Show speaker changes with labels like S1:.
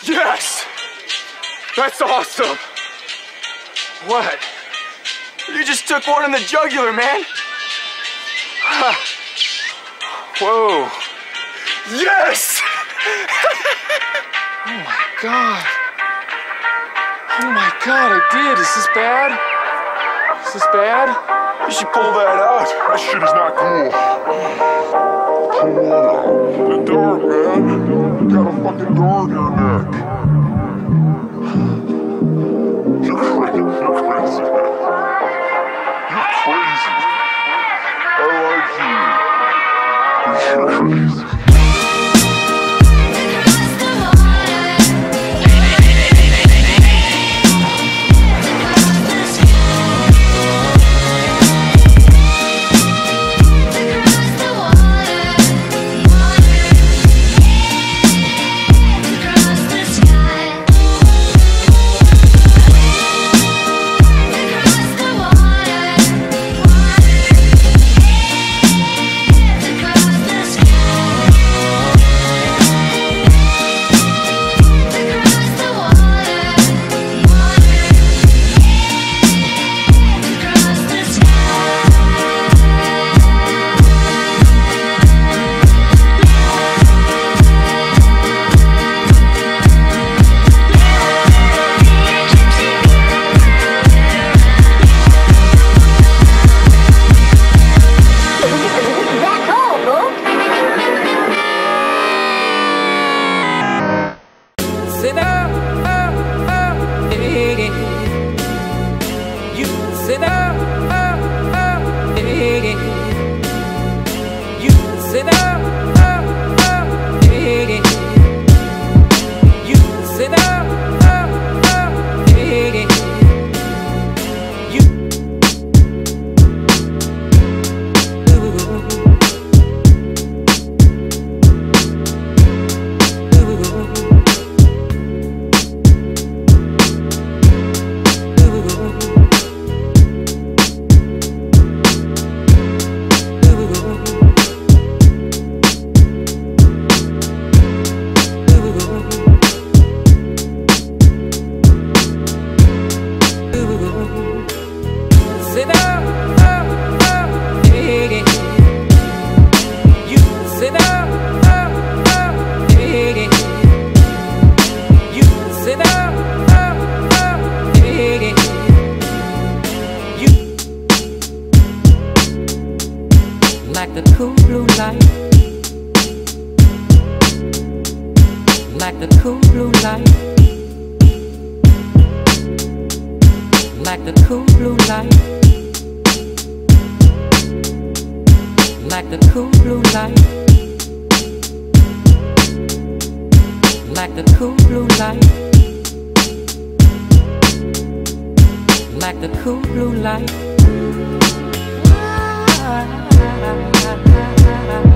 S1: Yes! That's awesome! What? You just took one in the jugular, man! Whoa! Yes! Oh my god! Oh my god, I did! Is this bad? Is this bad? You should pull that out. That shit is not cool. Pull what out? The dart, man. You got a fucking dart in your neck. You're crazy. You're crazy, man. You're crazy. I like you. You're crazy.
S2: Like the cool blue light, like the cool blue light, like the cool blue light, like the cool blue light, like the cool blue light, like the cool blue light.